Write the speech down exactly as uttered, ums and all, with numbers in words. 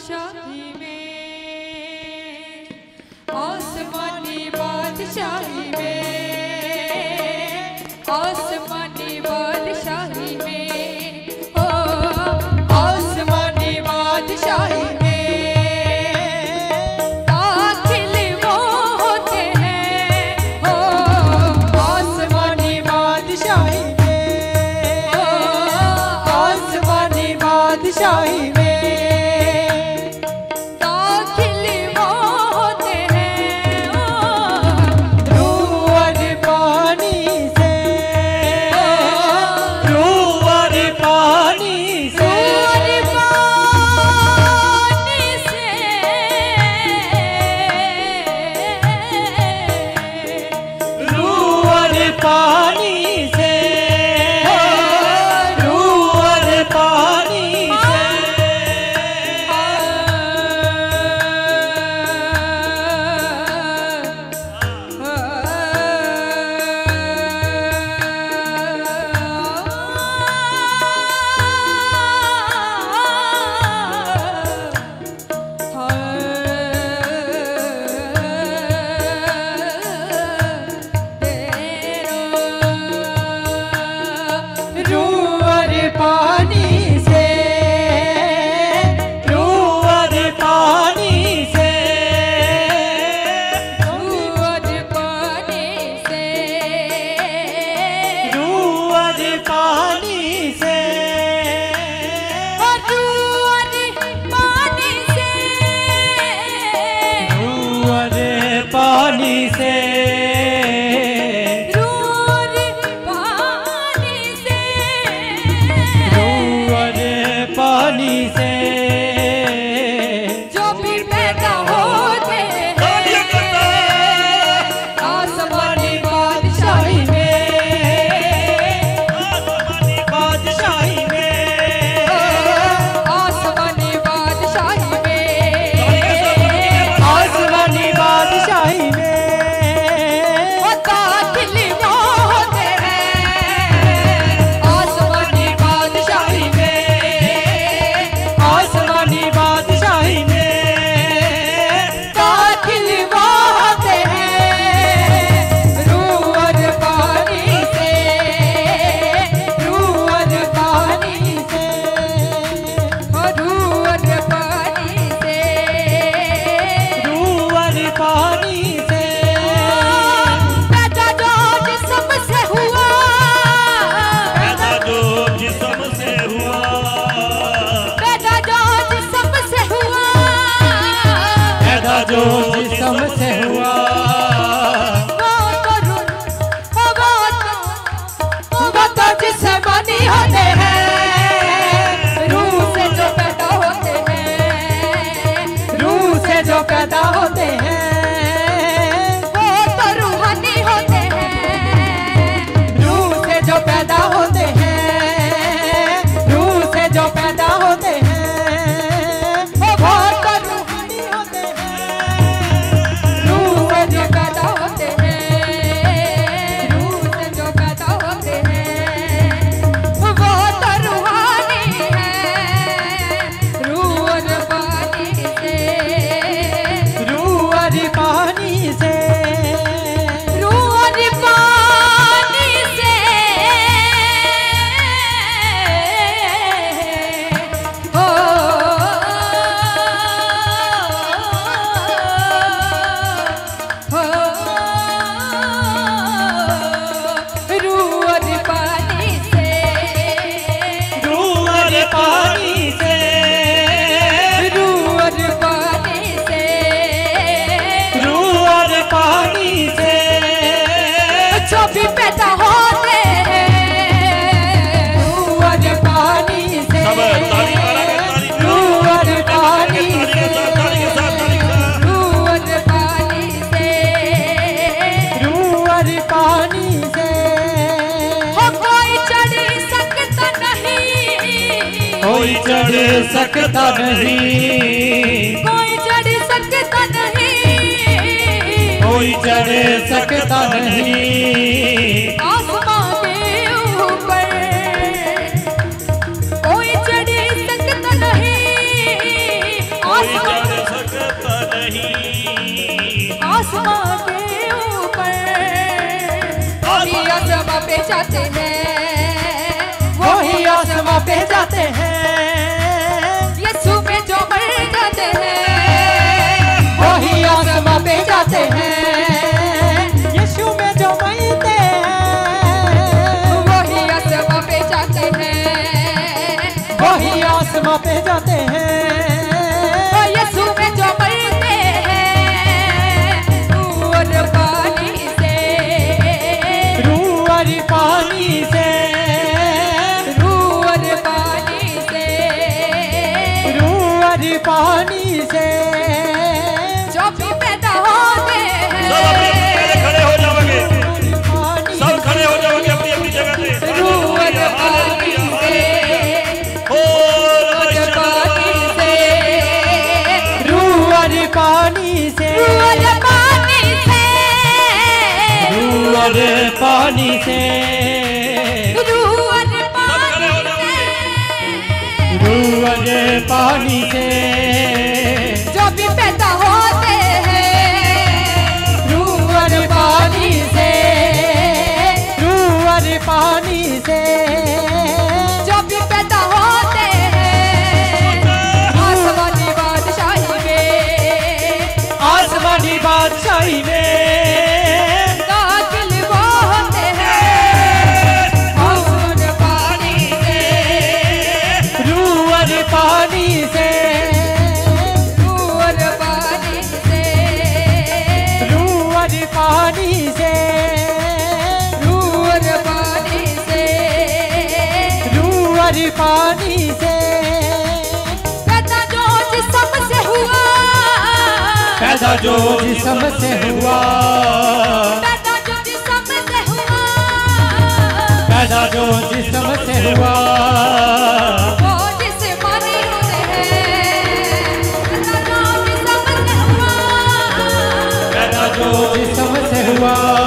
बादशाही में, आसमानी बादशाही में, आसमानी बादशाही में, ओ आसमानी बादशाही में दाखिल वो होते हैं, ओ आसमानी बादशाही में, ओ आसमानी बादशाही में जो जिस्म से हुआ वो तो रूह वो तो वो तो जिस्मानी होते हैं, रूह से जो पैदा होते हैं, रूह से जो पैदा होते हैं वो तो रूहानी होते हैं, रूह से जो पैदा होते हैं, रूह से जो पैदा होते हैं वो तो रूहानी होते हैं, रूह से जो पैदा होते हैं, रूह से जो पैदा होते हैं वो तो रूहानी है, रूह और पानी से, रूह और पानी से, रूह और पानी से, ओ रूह और पानी से, रूह और पानी से, रूह और पानी से, रूह और पानी से, जो भी पैदा होते हैं रूह और पानी से, सब ताली मारा के ताली रूह और पानी से, ताली के साथ ताली के साथ रूह और पानी से, रूह और पानी से, हो कोई चढ़ सकता नहीं, कोई चढ़ सकता नहीं, कोई चढ़ सकता नहीं, कोई चढ़ सकता नहीं, आसमां के ऊपर कोई चढ़ सकता नहीं, नहीं। आसमां के ऊपर वही आसमां पे जाते हैं, वही आसमां पे जाते हैं, यीशु में जो मर जाते हैं, वही आसमां पे जाते हैं, यीशु में जो मरते हैं, वही आसमां पे जाते हैं, वही आसमां पे जाते हैं, यीशु में जो मरते हैं, रूह और पानी से, रूह और पानी से, रूह और पानी से, रूह और पानी से, जो भी पैदा होते हैं, सब अपनी अपनी जगह खड़े हो जाओगे, पानी सब खड़े हो जाओगे अपनी अपनी जगह पे। रूह और पानी से, और पानी से, रूह और पानी से, रूह और पानी से, रूह और पानी से, रूह और पानी से, रूह और पानी से, जो भी पैदा होते हैं, रूह और पानी से, रूह और पानी से, जो भी पैदा होते हैं, आसमानी बादशाही में, आसमानी बादशाही में दाखिल वो होते हैं, आसमान पानी से, रूह और पानी से, रूह और पानी से, रूह और पानी से, रूह और पानी से, रूह और पानी से, पैदा जो जिस्म से हुआ, पैदा जो जिस्म से हुआ, पैदा जो जिस्म से हुआ, पैदा जो जिस्म से हुआ, वो जिस्मानी होते हैं, पैदा जो जिस्म से हुआ, पैदा जो जिस्म से हुआ,